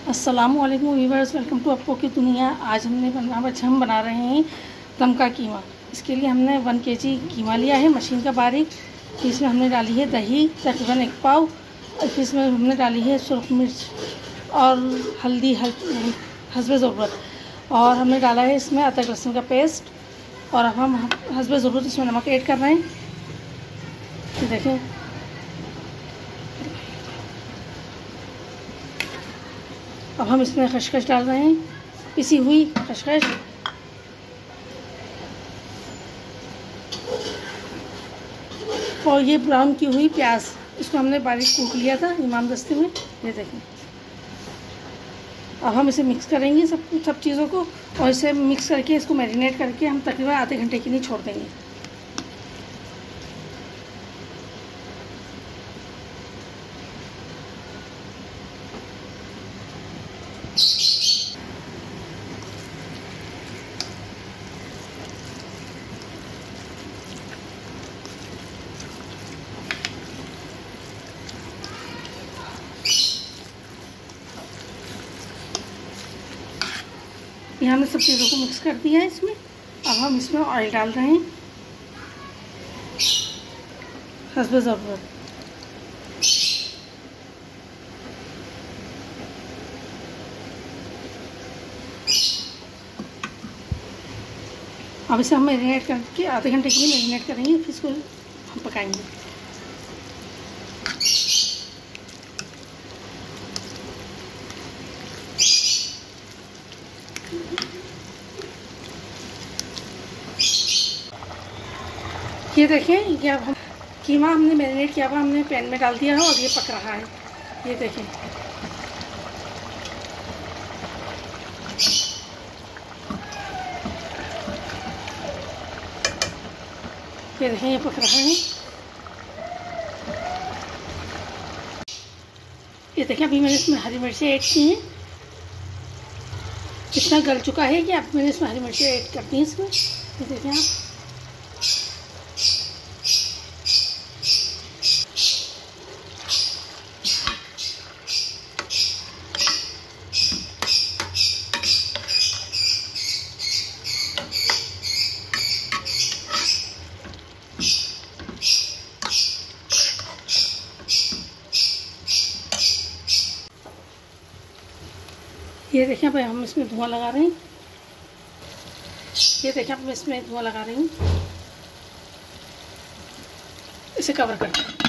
अस्सलामुअलैकुम viewers, welcome to अप्पो की दुनिया। आज हम बना रहे हैं दम का कीमा। इसके लिए हमने 1 kg कीमा लिया है मशीन का बारीक। फिर इसमें हमने डाली है दही तकरीबन 1 पाव। फिर इसमें हमने डाली है सुरख मिर्च और हल्दी हस्बे ज़रूरत। और हमने डाला है इसमें अदरक लहसुन का पेस्ट। और अब हम हस्बे ज़रूरत इसमें नमक ऐड कर रहे हैं। तो देखें, अब हम इसमें खसखस डाल रहे हैं, पिसी हुई खसखस। और ये ब्राउन की हुई प्याज, इसको हमने बारीक कूट लिया था इमाम दस्ते में। ये देखें, अब हम इसे मिक्स करेंगे सब चीज़ों को। और इसे मिक्स करके इसको मैरिनेट करके हम तकरीबन आधे घंटे के लिए छोड़ देंगे। यहाँ हमने सब चीज़ों को मिक्स कर दिया है इसमें। अब हम इसमें ऑयल डाल रहे हैं हस्बे ज़रूरत। अब इसे हम मैरिनेट करके आधे घंटे के लिए मैरिनेट करेंगे, फिर इसको हम पकाएंगे। ये देखें, ये अब हम कीमा हमने मैरिनेट किया हुआ हमने पैन में डाल दिया है और ये पक रहा है। ये देखें, ये पक रहा है। ये देखें, अभी मैंने इसमें हरी मिर्ची ऐड की हैं। इतना गल चुका है कि अब मैंने इसमें हरी मिर्ची ऐड कर दी है इसमें। ये देखें आप, ये देखें अब हम इसमें धुआं लगा रहे हैं। ये देखें अब मैं इसमें धुआं लगा रही हूँ। इसे कवर कर दें।